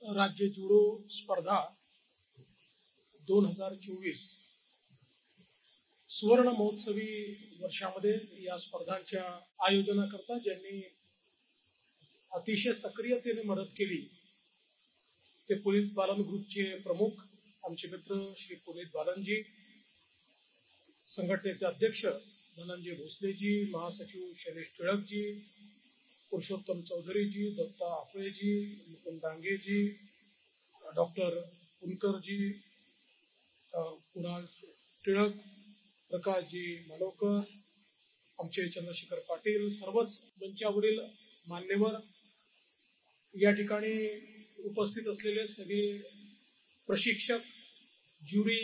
राज्य जुडो स्पर्धा 2024 सुवर्ण महोत्सवी वर्षामध्ये या स्पर्धांच्या आयोजनाकरता ज्यांनी अतिशय सक्रियतेने मदत केली ते पुनीत बालन ग्रुपचे प्रमुख आमचे मित्र श्री पुनीत बालनजी, संघटनेचे अध्यक्ष धनंजय भोसलेजी, महासचिव शैलेश टिळकजी, पुरुषोत्तम चौधरीजी, दत्ता आफळेजी, मुकुंद डांगेजी, डॉक्टर पुनकरजी, कुणाल टिळक, प्रकाशजी मालोकर, आमचे चंद्रशेखर पाटील, सर्वच मंचावरील मान्यवर, या ठिकाणी उपस्थित असलेले सगळे प्रशिक्षक, ज्युरी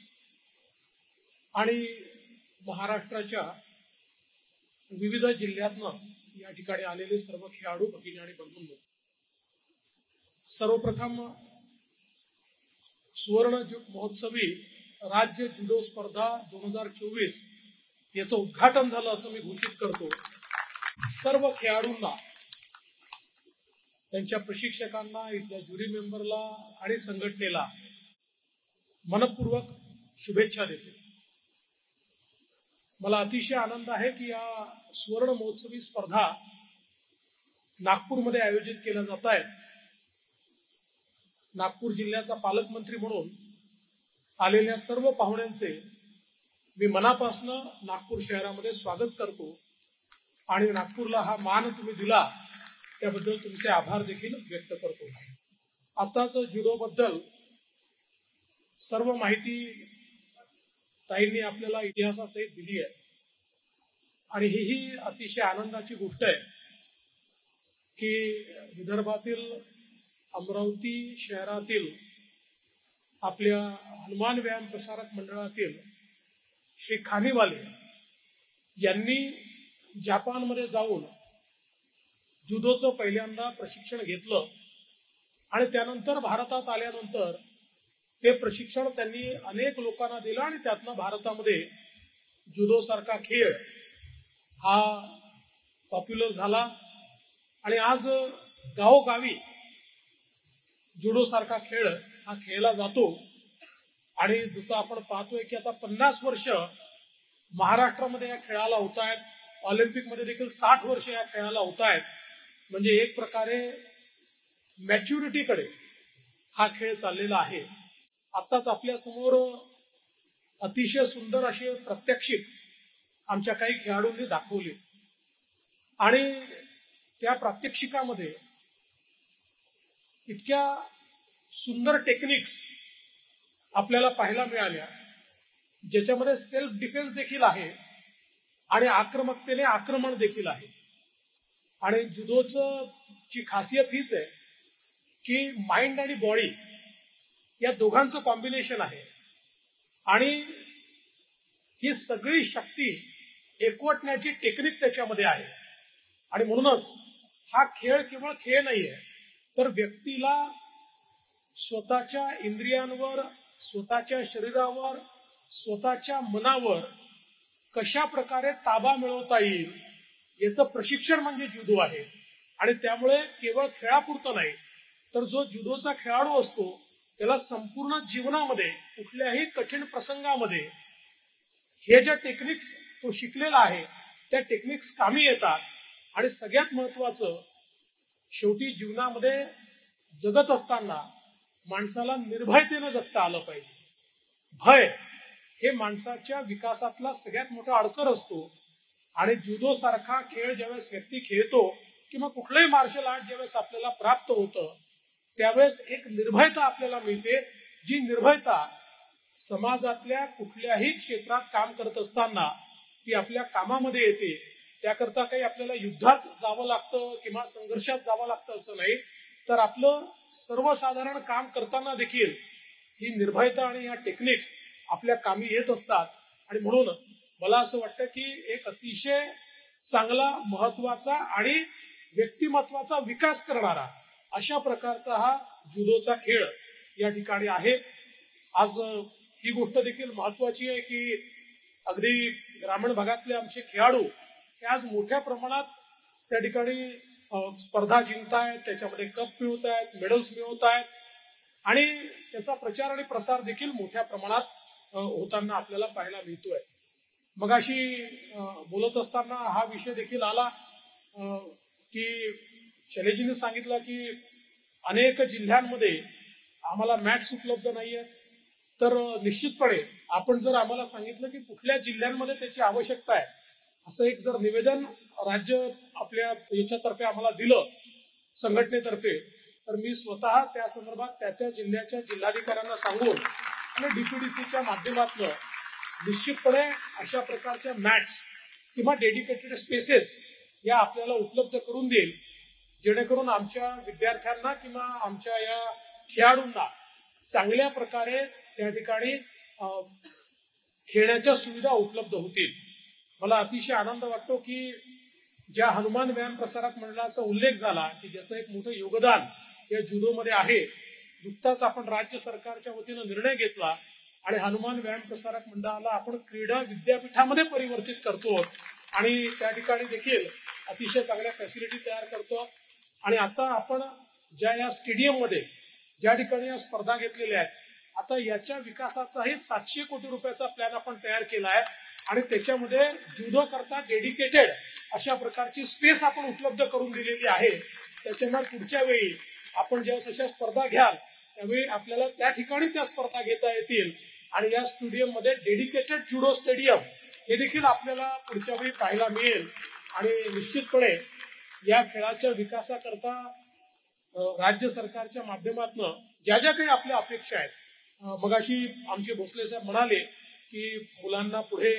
आणि महाराष्ट्राच्या विविध जिल्ह्यातनं या ठिकाणी आलेले सर्व खेळाडू भगिनी आणि बंधूंनो, सर्वप्रथम सुवर्ण महोत्सवी राज्य जुडो स्पर्धा 2024 याचं उद्घाटन झालं असं मी घोषित करतो। सर्व खेळाडूंना, त्यांच्या प्रशिक्षकांना, इथल्या ज्युरी मेंबरला आणि संघटनेला मनपूर्वक शुभेच्छा देतो। मला अतिशय आनंद आहे की या सुवर्ण महोत्सवी स्पर्धा नागपूरमध्ये आयोजित केल्या जात आहेत। नागपूर जिल्ह्याचा पालकमंत्री म्हणून आलेल्या सर्व पाहुण्यांचे मी मनापासून नागपूर शहरामध्ये स्वागत करतो आणि नागपूरला हा मान तुम्ही दिला त्याबद्दल तुमचे आभार देखील व्यक्त करतो। आताच जुडो बद्दल सर्व माहिती ताईंनी आपल्याला इतिहासासहित दिली आहे आणि ही अतिशय आनंदाची गोष्ट आहे की विदर्भातील अमरावती शहरातील आपल्या हनुमान व्यायाम प्रसारक मंडळातील श्री खानीवाले यांनी जपानमध्ये जाऊन जुडोचं पहिल्यांदा प्रशिक्षण घेतलं आणि त्यानंतर भारतात आल्यानंतर ते प्रशिक्षण त्यांनी अनेक लोकांना दिलं आणि त्यातनं भारतामध्ये जुडो सारखा खेळ हा पॉप्युलर झाला आणि आज गावोगावी जुडो सारखा खेळ हा खेळला जातो। आणि जसं आपण पाहतोय की आता 50 वर्ष महाराष्ट्रामध्ये या खेळाला होत आहेत, ऑलिम्पिक मध्ये देखील 60 वर्ष या खेळाला होत आहेत, म्हणजे एक प्रकारे मॅच्युरिटीकडे हा खेळ चाललेला आहे। आताच आपल्या समोर अतिशय सुंदर असे प्रात्यक्षिक आमच्या काही खेळाडूंनी दाखवले आणि त्या प्रात्यक्षिकामध्ये इतक्या सुंदर टेक्निक्स आपल्याला पाहायला मिळाल्या ज्याच्यामध्ये सेल्फ डिफेन्स देखील आहे आणि आक्रमकतेने आक्रमण देखील आहे। आणि जुडोचं ची खासियत हीच आहे की माइंड आणि बॉडी या दोघांचं कॉम्बिनेशन आहे आणि ही सगळी शक्ती एकवटण्याची टेक्निक त्याच्यामध्ये आहे। आणि म्हणूनच हा खेळ केवळ खेळ नाहीये तर व्यक्तीला स्वतःच्या इंद्रियांवर, स्वतःच्या शरीरावर, स्वतःच्या मनावर कशा प्रकारे ताबा मिळवता येईल याचं प्रशिक्षण म्हणजे जुडो आहे। आणि त्यामुळे केवळ खेळापुरतं नाही तर जो जुडोचा खेळाडू असतो त्याला संपूर्ण जीवनामध्ये कुठल्याही कठीण प्रसंगामध्ये हे ज्या टेक्निक्स तो शिकलेला आहे त्या टेक्निक्स कामी येतात। आणि सगळ्यात महत्वाचं, शेवटी जीवनामध्ये जगत असताना माणसाला निर्भयतेनं जगता आलं पाहिजे। भय हे माणसाच्या विकासातला सगळ्यात मोठा अडसर असतो आणि जुडो सारखा खेळ ज्यावेळेस व्यक्ती खेळतो किंवा कुठलंही मार्शल आर्ट ज्यावेळेस आपल्याला प्राप्त होतं त्यावेळेस एक निर्भयता आपल्याला मिळते, जी निर्भयता समाजातल्या कुठल्याही क्षेत्रात काम करत असताना ती आपल्या कामामध्ये येते। त्याकरता काही आपल्याला युद्धात जावं लागतं किंवा संघर्षात जावं लागतं असं नाही, तर आपलं सर्वसाधारण काम करताना देखील ही निर्भयता आणि या टेक्निक्स आपल्या कामी येत असतात। आणि म्हणून मला असं वाटतं की एक अतिशय चांगला, महत्वाचा आणि व्यक्तिमत्वाचा विकास करणारा अशा प्रकारचा हा जुडोचा खेळ या ठिकाणी आहे। आज ही गोष्ट देखील महत्वाची आहे की अगदी ग्रामीण भागातले आमचे खेळाडू हे आज मोठ्या प्रमाणात त्या ठिकाणी स्पर्धा जिंकतायत, त्याच्यामध्ये कप मिळवत आहेत, मेडल्स मिळवत आहेत आणि त्याचा प्रचार आणि प्रसार देखील मोठ्या प्रमाणात होताना आपल्याला पाहायला मिळतोय. मगाशी बोलत असताना हा विषय देखील आला की शैलेजींनी सांगितलं की अनेक जिल्ह्यांमध्ये आम्हाला मॅट्स उपलब्ध नाहीयेत. तर निश्चितपणे आपण जर आम्हाला सांगितलं की कुठल्या जिल्ह्यांमध्ये त्याची आवश्यकता आहे असं एक जर निवेदन राज्य आपल्या याच्यातर्फे आम्हाला दिलं संघटनेतर्फे, तर मी स्वतः त्या संदर्भात त्या जिल्ह्याच्या जिल्हाधिकाऱ्यांना सांगून आणि डीपीडीसीच्या माध्यमातून निश्चितपणे अशा प्रकारच्या मॅट्स किंवा डेडिकेटेड स्पेसेस या आपल्याला उपलब्ध करून देईल, जेणेकरून आमच्या विद्यार्थ्यांना किंवा आमच्या या खेळाडूंना चांगल्या प्रकारे त्या ठिकाणी खेळण्याच्या सुविधा उपलब्ध होतील. मला अतिशय आनंद वाटतो की ज्या हनुमान व्यायाम प्रसारक मंडळाचा उल्लेख झाला की ज्याचं एक मोठं योगदान या जुडोमध्ये आहे, नुकताच आपण राज्य सरकारच्या वतीनं निर्णय घेतला आणि हनुमान व्यायाम प्रसारक मंडळाला आपण क्रीडा विद्यापीठामध्ये परिवर्तित करतो आणि त्या ठिकाणी देखील अतिशय चांगल्या फॅसिलिटी तयार करतो. आणि आता आपण ज्या या स्टेडियममध्ये ज्या ठिकाणी या स्पर्धा घेतलेल्या आहेत, आता याच्या विकासाचाही 700 कोटी रुपयाचा प्लॅन आपण तयार केला आहे आणि त्याच्यामध्ये जुडो करता डेडिकेटेड अशा प्रकारची स्पेस आपण उपलब्ध करून दिलेली आहे. त्याच्यामुळे पुढच्या वेळी आपण ज्यावेळेस अशा स्पर्धा घ्याल त्यावेळी आपल्याला त्या ठिकाणी त्या स्पर्धा घेता येतील आणि या स्टेडियममध्ये डेडिकेटेड जुडो स्टेडियम हे देखील आपल्याला पुढच्या वेळी पाहायला मिळेल. आणि निश्चितपणे या खेळाच्या विकासाकरता राज्य सरकारच्या माध्यमातून ज्या ज्या काही आपल्या अपेक्षा आहेत, मगाशी आमचे भोसले साहेब म्हणाले की मुलांना पुढे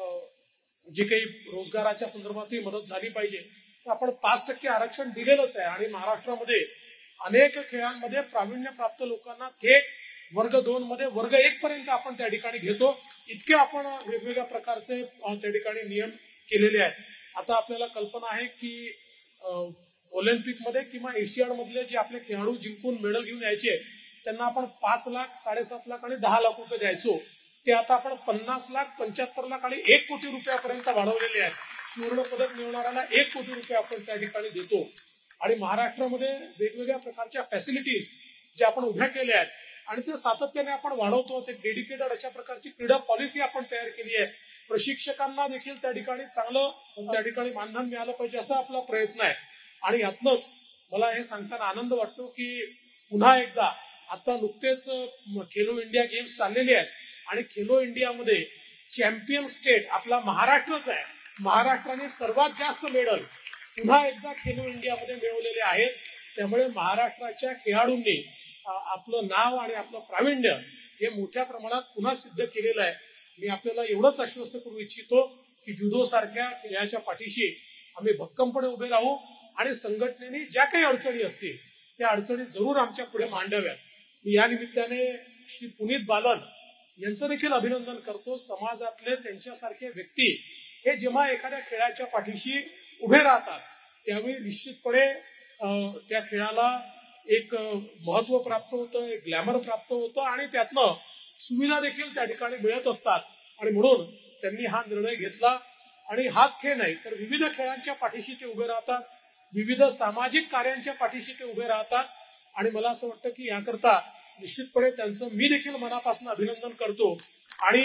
जे काही रोजगाराच्या संदर्भातही मदत झाली पाहिजे, तर आपण 5% आरक्षण दिलेलंच आहे आणि महाराष्ट्रामध्ये अनेक खेळांमध्ये प्रावीण्यप्राप्त लोकांना थेट वर्ग 2 मध्ये वर्ग 1 पर्यंत आपण त्या ठिकाणी घेतो. इतके आपण वेगवेगळ्या प्रकारचे त्या ठिकाणी नियम केलेले आहेत. आता आपल्याला कल्पना आहे की ऑलिम्पिकमध्ये किंवा एशियाड मधले जे आपले खेळाडू जिंकून मेडल घेऊन यायचे त्यांना आपण 5 लाख, 7.5 लाख आणि 10 लाख रुपये द्यायचो, ते आता आपण 50 लाख, 75 लाख आणि 1 कोटी रुपयापर्यंत वाढवलेले आहेत. सुवर्ण पदक मिळवणाऱ्यांना 1 कोटी रुपये आपण त्या ठिकाणी देतो. आणि महाराष्ट्रामध्ये वेगवेगळ्या प्रकारच्या फॅसिलिटीज ज्या आपण उभ्या केल्या आहेत आणि ते सातत्याने आपण वाढवतो. ते डेडिकेटेड अशा प्रकारची क्रीडा पॉलिसी आपण तयार केली आहे. प्रशिक्षकांना देखील त्या ठिकाणी चांगलं त्या ठिकाणी मानधन मिळालं पाहिजे असा आपला प्रयत्न आहे. आणि यातनच मला हे सांगताना आनंद वाटतो की पुन्हा एकदा आता नुकतेच खेलो इंडिया गेम्स चाललेले आहेत आणि खेलो इंडियामध्ये चॅम्पियन स्टेट आपला महाराष्ट्रच आहे. महाराष्ट्राने सर्वात जास्त मेडल पुन्हा एकदा खेलो इंडियामध्ये मिळवलेले आहेत. त्यामुळे महाराष्ट्राच्या खेळाडूंनी आपलं नाव आणि आपलं प्रावीण्य हे मोठ्या प्रमाणात पुन्हा सिद्ध केलेलं आहे. मी आपल्याला एवढंच आश्वस्त करू इच्छितो की जुडो सारख्या खेळाच्या पाठीशी आम्ही भक्कमपणे उभे राहू आणि संघटनेने ज्या काही अडचणी असतील त्या अडचणी जरूर आमच्या पुढे मांडाव्यात. मी या निमित्ताने श्री पुनीत बालन यांचं देखील अभिनंदन करतो. समाजातले त्यांच्यासारखे व्यक्ती हे जेव्हा एखाद्या खेळाच्या पाठीशी उभे राहतात त्यावेळी निश्चितपणे त्या खेळाला एक महत्व प्राप्त होतं, एक ग्लॅमर प्राप्त होतं आणि त्यातनं सुविधा देखील त्या ठिकाणी मिळत असतात. आणि म्हणून त्यांनी हा निर्णय घेतला आणि हाच खेळ नाही तर विविध खेळांच्या पाठीशी ते उभे राहतात, विविध सामाजिक कार्यांच्या पाठीशी ते उभे राहतात. आणि मला असं वाटतं की याकरता निश्चितपणे त्यांचं मी देखील मनापासून अभिनंदन करतो. आणि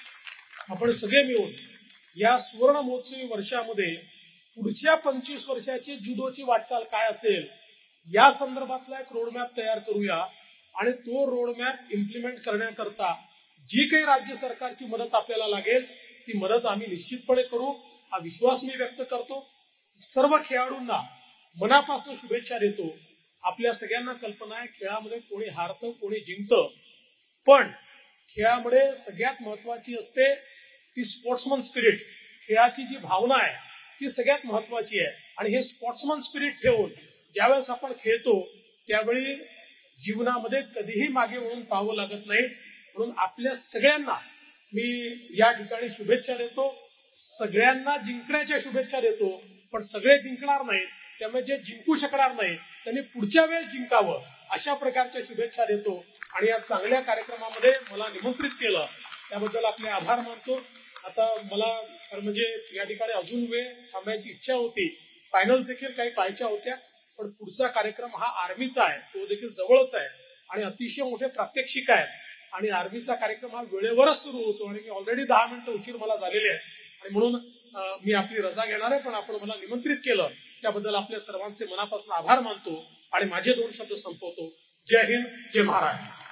आपण सगळे मिळून या सुवर्ण महोत्सवी वर्षामध्ये पुढच्या 25 वर्षाची जुडोची वाटचाल काय असेल या संदर्भातला एक रोडमॅप तयार करूया आणि तो रोडमॅप इम्प्लिमेंट करण्याकरता जी काही राज्य सरकारची मदत आपल्याला लागेल ती मदत आम्ही निश्चितपणे करू, हा विश्वास मी व्यक्त करतो. सर्व खेळाडूंना मनापासून शुभेच्छा देतो. आपल्या सगळ्यांना कल्पना आहे खेळामध्ये कोणी हारतं कोणी जिंकतं, पण खेळामध्ये सगळ्यात महत्वाची असते ती स्पोर्ट्समन स्पिरिट. खेळाची जी भावना आहे ती सगळ्यात महत्वाची आहे आणि हे स्पोर्ट्समन स्पिरिट ठेवून ज्यावेळेस आपण खेळतो त्यावेळी जीवनामध्ये कधीही मागे वळून पाहावं लागत नाही. म्हणून आपल्या सगळ्यांना मी या ठिकाणी शुभेच्छा देतो. सगळ्यांना जिंकण्याच्या शुभेच्छा देतो, पण सगळे जिंकणार नाहीत, त्यामुळे जे जिंकू शकणार नाही त्यांनी पुढच्या वेळेस जिंकावं अशा प्रकारच्या शुभेच्छा देतो. आणि या चांगल्या कार्यक्रमामध्ये मला निमंत्रित केलं त्याबद्दल आपले आभार मानतो. आता मला म्हणजे या ठिकाणी अजून वेळ थांबण्याची इच्छा होती. फायनल्स देखील काही पाहायच्या होत्या, पण पुढचा कार्यक्रम हा आर्मीचा आहे, तो देखील जवळच आहे आणि अतिशय मोठे प्रात्यक्षिक आहेत आणि आर्मीचा कार्यक्रम हा वेळेवरच सुरू होतो आणि मी ऑलरेडी 10 मिनिटं उशीर मला झालेले आहे आणि म्हणून मी आपली रजा घेणार आहे, पण आपण मला निमंत्रित केलं त्याबद्दल आपल्या सर्वांचे मनापासून आभार मानतो आणि माझे 2 शब्द संपवतो. जय हिंद, जय महाराष्ट्र.